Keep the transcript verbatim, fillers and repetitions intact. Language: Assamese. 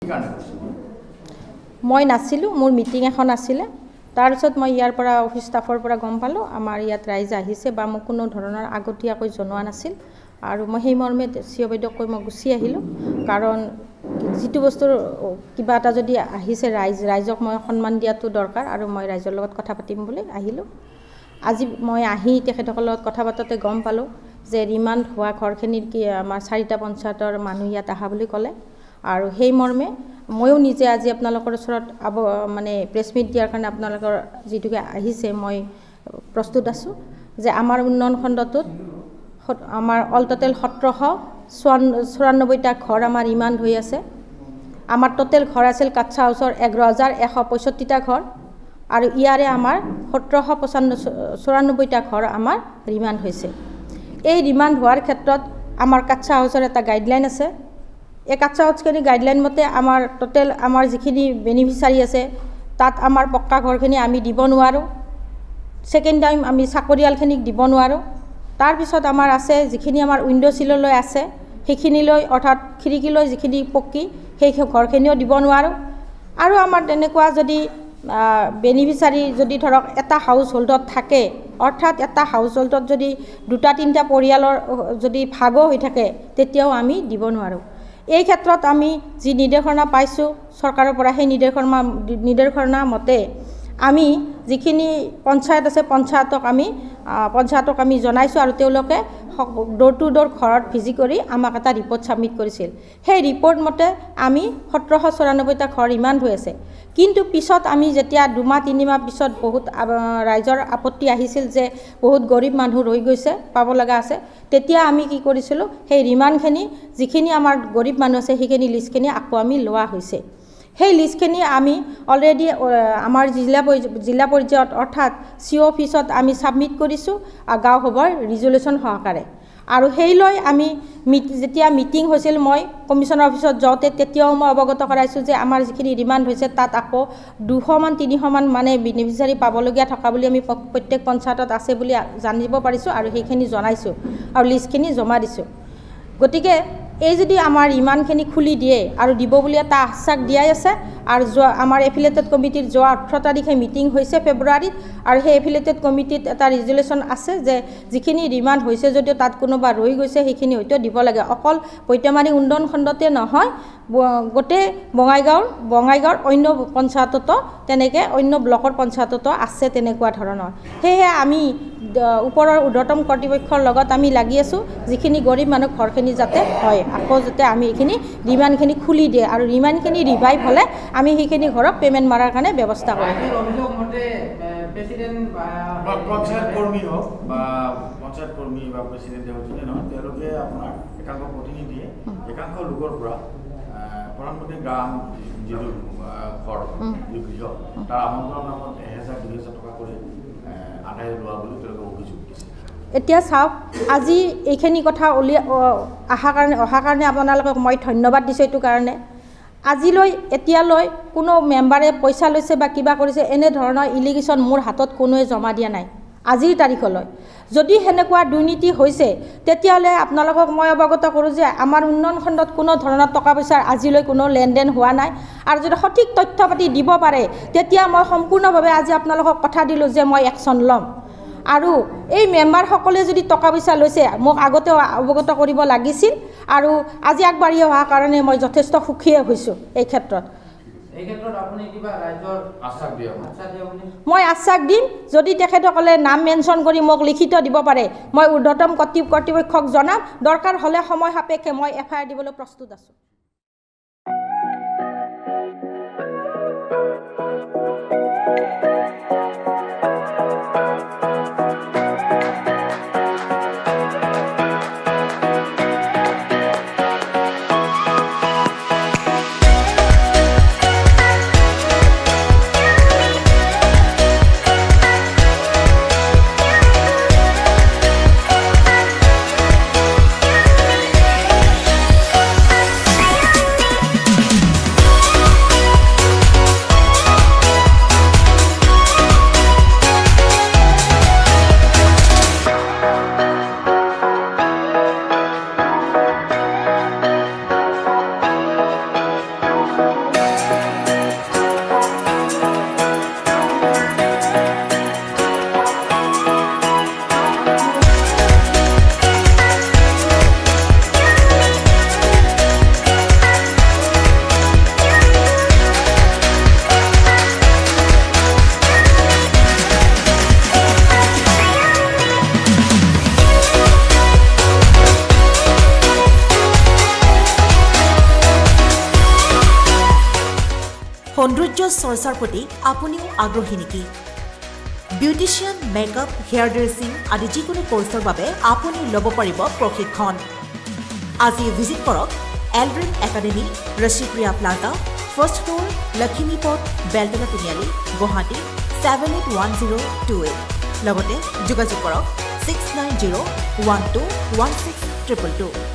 মই নাছিলোঁ, মোৰ মিটিং এখন আছিলে। তাৰপিছত মই ইয়াৰ পৰা অফিচ ষ্টাফৰ পৰা গম পালোঁ আমাৰ ইয়াত ৰাইজ আহিছে বা মোক কোনো ধৰণৰ আগতীয়াকৈ জনোৱা নাছিল আৰু মই সেই মৰ্মে চি অ' বাইদেউক কৈ মই গুচি আহিলোঁ। কাৰণ যিটো বস্তুৰ কিবা এটা যদি আহিছে ৰাইজ ৰাইজক মই সন্মান দিয়াটো দৰকাৰ আৰু মই ৰাইজৰ লগত কথা পাতিম বুলি আহিলোঁ। আজি মই আহি তেখেতসকলৰ লগত কথা পাতোঁতে গম পালোঁ যে ৰিমাণ্ড হোৱা ঘৰখিনিৰ কি আমাৰ চাৰিটা পঞ্চায়তৰ মানুহ ইয়াত আহা বুলি ক'লে আৰু সেই মৰ্মে ময়ো নিজে আজি আপোনালোকৰ ওচৰত আব মানে প্ৰেছ মিট দিয়াৰ কাৰণে আপোনালোকৰ যিটোকে আহিছে মই প্ৰস্তুত আছোঁ যে আমাৰ উন্নয়ন খণ্ডটোত আমাৰ অল টোটেল সোতৰশ চৌৰান্নব্বৈটা ঘৰ আমাৰ ৰিমাণ্ড হৈ আছে। আমাৰ টোটেল ঘৰ আছিল কাটছা হাউচৰ এঘাৰ হাজাৰ এশ পঁয়ষষ্ঠিটা ঘৰ আৰু ইয়াৰে আমাৰ সোতৰশ পঁচান্ন চৌৰান্নব্বৈটা ঘৰ আমাৰ ৰিমাণ্ড হৈছে। এই ৰিমাণ্ড হোৱাৰ ক্ষেত্ৰত আমাৰ কাটছা হাউচৰ এটা গাইডলাইন আছে। এই কাটছা হাউচখিনি গাইডলাইন মতে আমাৰ টোটেল আমাৰ যিখিনি বেনিফিচাৰী আছে তাত আমাৰ পক্কা ঘৰখিনি আমি দিব নোৱাৰোঁ। ছেকেণ্ড টাইম আমি চাকৰিয়ালখিনিক দিব নোৱাৰোঁ। তাৰপিছত আমাৰ আছে যিখিনি আমাৰ উইণ্ড' চিললৈ আছে সেইখিনিলৈ অৰ্থাৎ খিৰিকীলৈ যিখিনি পকী সেই ঘৰখিনিও দিব নোৱাৰোঁ। আৰু আমাৰ তেনেকুৱা যদি বেনিফিচাৰী যদি ধৰক এটা হাউচ হোল্ডত থাকে অৰ্থাৎ এটা হাউচ হোল্ডত যদি দুটা তিনিটা পৰিয়ালৰ যদি ভাগো হৈ থাকে তেতিয়াও আমি দিব নোৱাৰোঁ। এই ক্ষেত্ৰত আমি যি নিৰ্দেশনা পাইছোঁ চৰকাৰৰ পৰা সেই নিৰ্দেশনা নিৰ্দেশনা মতে আমি যিখিনি পঞ্চায়ত আছে পঞ্চায়তক আমি পঞ্চায়তক আমি জনাইছোঁ আৰু তেওঁলোকে ডোৰ টু ডোৰ ঘৰত ভিজিট কৰি আমাক এটা ৰিপৰ্ট ছাবমিট কৰিছিল। সেই ৰিপৰ্ট মতে আমি সোতৰশ চৌৰান্নব্বৈটা ঘৰ ৰিমাণ্ড হৈ আছে। কিন্তু পিছত আমি যেতিয়া দুমাহ তিনিমাহ পিছত বহুত ৰাইজৰ আপত্তি আহিছিল যে বহুত গৰীব মানুহ ৰৈ গৈছে পাব লগা আছে, তেতিয়া আমি কি কৰিছিলোঁ সেই ৰিমাণ্ডখিনি যিখিনি আমাৰ গৰীব মানুহ আছে সেইখিনি লিষ্টখিনি আকৌ আমি লোৱা হৈছে। সেই লিষ্টখিনি আমি অলৰেডি আমাৰ জিলা জিলা পৰ্যায়ত অৰ্থাৎ চি অ' অফিচত আমি ছাবমিট কৰিছোঁ গাঁও সভাৰ ৰিজলিউশ্যন সহকাৰে। আৰু সেই লৈ আমি যেতিয়া মিটিং হৈছিল মই কমিশ্যনাৰ অফিচত যাওঁতে তেতিয়াও মই অৱগত কৰাইছোঁ যে আমাৰ যিখিনি ৰিমাণ্ড হৈছে তাত আকৌ দুশমান তিনিশমান মানে বেনিফিচাৰী পাবলগীয়া থকা বুলি আমি প্ৰত্যেক পঞ্চায়তত আছে বুলি জানিব পাৰিছোঁ আৰু সেইখিনি জনাইছোঁ আৰু লিষ্টখিনি জমা দিছোঁ। গতিকে এই যদি আমাৰ ৰিমাণ্ডখিনি খুলি দিয়ে আৰু দিব বুলি এটা আশ্বাস দিয়াই আছে আৰু যোৱা আমাৰ এফিলেটেড কমিটিৰ যোৱা ওঠৰ তাৰিখে মিটিং হৈছে ফেব্ৰুৱাৰীত আৰু সেই এফিলেটেড কমিটিত এটা ৰিজলিউশ্যন আছে যে যিখিনি ৰিমাণ্ড হৈছে যদিও তাত কোনোবা ৰৈ গৈছে সেইখিনি হয়তো দিব লাগে। অকল বৈতমাৰী উন্নয়ন খণ্ডতে নহয় গোটেই বঙাইগাঁৱৰ বঙাইগাঁৱৰ অন্য পঞ্চায়ততো তেনেকৈ অন্য ব্লকৰ পঞ্চায়ততো আছে তেনেকুৱা ধৰণৰ। সেয়েহে আমি ওপৰৰ ঊৰ্ধ্বতম কৰ্তৃপক্ষৰ লগত আমি লাগি আছোঁ যিখিনি গৰীব মানুহ ঘৰখিনি যাতে হয় আকৌ যাতে আমি এইখিনি ৰিমাণ্ডখিনি খুলি দিয়ে আৰু ৰিমাণ্ডখিনি ৰিভাইভ হ'লে আমি সেইখিনি ঘৰক পে'মেণ্ট মাৰাৰ কাৰণে ব্যৱস্থা কৰিম। পঞ্চায়ত কৰ্মী হওক বা পঞ্চায়ত কৰ্মী বা প্ৰেচিডেণ্টে হওক যোনে নহয় তেওঁলোকে আপোনাৰ একাংশ প্ৰতিনিধিয়ে একাংশ লোকৰ পৰা প্ৰধানমন্ত্ৰী গ্ৰাম যিটো ঘৰ যি গৃহ তাৰ আমন্ত্ৰণ নামত এহেজাৰ দুহেজাৰ টকা কৰি আদায় লোৱা বুলি তেওঁলোকে অভিযোগ দিছে। এতিয়া চাওক আজি এইখিনি কথা উলিয়াই অহাৰ কাৰণে অহাৰ কাৰণে আপোনালোকক মই ধন্যবাদ দিছোঁ। এইটো কাৰণে আজিলৈ এতিয়ালৈ কোনো মেম্বাৰে পইচা লৈছে বা কিবা কৰিছে এনেধৰণৰ ইলিগেশ্যন মোৰ হাতত কোনোৱে জমা দিয়া নাই আজিৰ তাৰিখলৈ। যদি সেনেকুৱা দুৰ্নীতি হৈছে তেতিয়াহ'লে আপোনালোকক মই অৱগত কৰোঁ যে আমাৰ উন্নয়ন খণ্ডত কোনো ধৰণৰ টকা পইচাৰ আজিলৈ কোনো লেনদেন হোৱা নাই আৰু যদি সঠিক তথ্য পাতি দিব পাৰে তেতিয়া মই সম্পূৰ্ণভাৱে আজি আপোনালোকক কথা দিলোঁ যে মই একশ্যন ল'ম। আৰু এই মেম্বাৰসকলে যদি টকা পইচা লৈছে মোক আগতে অৱগত কৰিব লাগিছিল আৰু আজি আগবাঢ়ি অহাৰ কাৰণে মই যথেষ্ট সুখীয়ে হৈছোঁ। এই ক্ষেত্ৰত মই আশ্বাস দিম যদি তেখেতসকলে নাম মেনশ্যন কৰি মোক লিখিত দিব পাৰে মই ঊৰ্ধ্বতম কৰ্তৃপক্ষক জনাম। দৰকাৰ হ'লে সময় সাপেক্ষে মই এফ আই আৰ দিবলৈ প্ৰস্তুত আছোঁ। সৌন্দৰ্য চৰ্চাৰ প্ৰতি আপুনিও আগ্ৰহী নেকি বিউটিচিয়ান মেকআপ হেয়াৰ ড্ৰেছিং আদি যিকোনো কোৰ্সৰ বাবে আপুনি ল'ব পাৰিব প্ৰশিক্ষণ আজি ভিজিট কৰক Eldrin academy Rashipriya plaza first floor Lakshmipath Beltola Tiniali Guwahati seven eight one zero two eight লগতে যোগাযোগ কৰক six nine zero one two one six two two